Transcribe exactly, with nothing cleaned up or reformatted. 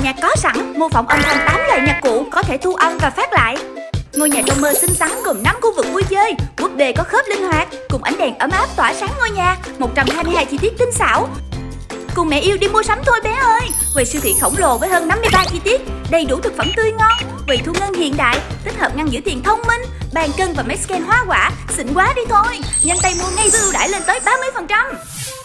nhạc có sẵn, mô phỏng âm thanh tám loại nhạc cụ có thể thu âm và phát lại. Ngôi nhà trong mơ xinh xắn gồm năm khu vực vui chơi, búp bê có khớp linh hoạt, cùng ánh đèn ấm áp tỏa sáng ngôi nhà, một trăm hai mươi hai chi tiết tinh xảo. Cùng mẹ yêu đi mua sắm thôi bé ơi. Quầy siêu thị khổng lồ với hơn năm mươi ba chi tiết, đầy đủ thực phẩm tươi ngon. Quầy thu ngân hiện đại, tích hợp ngăn giữ tiền thông minh, bàn cân và máy scan hóa quả, xịn quá đi thôi. Nhanh tay mua ngay với ưu đãi lên tới ba mươi phần trăm.